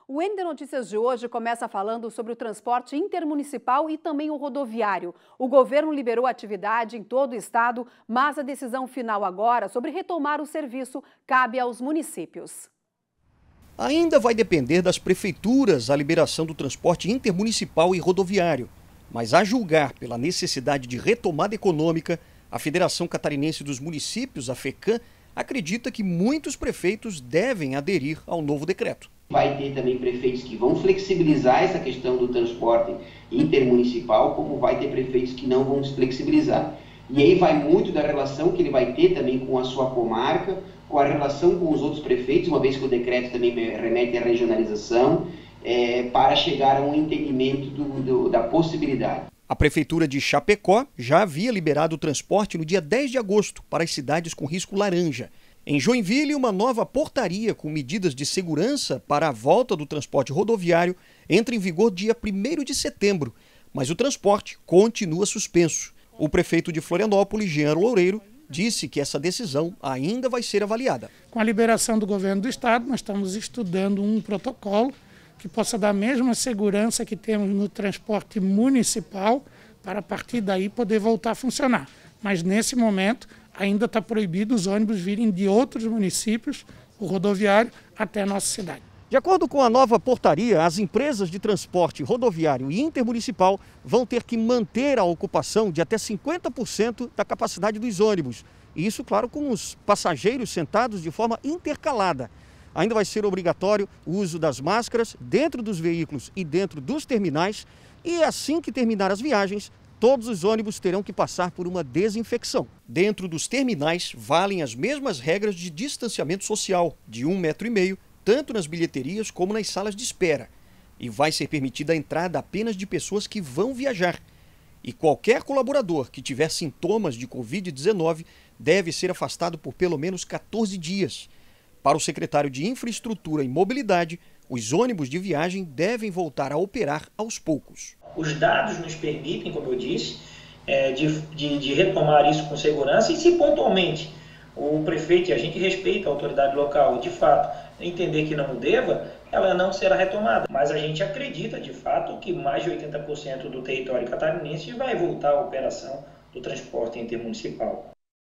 O ND Notícias de hoje começa falando sobre o transporte intermunicipal e também o rodoviário. O governo liberou a atividade em todo o estado, mas a decisão final agora sobre retomar o serviço cabe aos municípios. Ainda vai depender das prefeituras a liberação do transporte intermunicipal e rodoviário. Mas a julgar pela necessidade de retomada econômica, a Federação Catarinense dos Municípios, a FECAM, acredita que muitos prefeitos devem aderir ao novo decreto. Vai ter também prefeitos que vão flexibilizar essa questão do transporte intermunicipal, como vai ter prefeitos que não vão se flexibilizar. E aí vai muito da relação que ele vai ter também com a sua comarca, com a relação com os outros prefeitos, uma vez que o decreto também remete à regionalização, para chegar a um entendimento da possibilidade. A Prefeitura de Chapecó já havia liberado o transporte no dia 10 de agosto para as cidades com risco laranja. Em Joinville, uma nova portaria com medidas de segurança para a volta do transporte rodoviário entra em vigor dia 1º de setembro, mas o transporte continua suspenso. O prefeito de Florianópolis, Jean Loureiro, disse que essa decisão ainda vai ser avaliada. Com a liberação do governo do estado, nós estamos estudando um protocolo que possa dar a mesma segurança que temos no transporte municipal para, a partir daí, poder voltar a funcionar. Mas, nesse momento, ainda está proibido os ônibus virem de outros municípios, o rodoviário, até a nossa cidade. De acordo com a nova portaria, as empresas de transporte rodoviário e intermunicipal vão ter que manter a ocupação de até 50% da capacidade dos ônibus. E isso, claro, com os passageiros sentados de forma intercalada. Ainda vai ser obrigatório o uso das máscaras dentro dos veículos e dentro dos terminais. E assim que terminar as viagens, todos os ônibus terão que passar por uma desinfecção. Dentro dos terminais, valem as mesmas regras de distanciamento social, de 1,5 metro, tanto nas bilheterias como nas salas de espera. E vai ser permitida a entrada apenas de pessoas que vão viajar. E qualquer colaborador que tiver sintomas de Covid-19 deve ser afastado por pelo menos 14 dias. Para o secretário de Infraestrutura e Mobilidade, os ônibus de viagem devem voltar a operar aos poucos. Os dados nos permitem, como eu disse, de retomar isso com segurança e se pontualmente o prefeito, e a gente respeita a autoridade local, de fato, entender que não deva, ela não será retomada. Mas a gente acredita, de fato, que mais de 80% do território catarinense vai voltar à operação do transporte intermunicipal.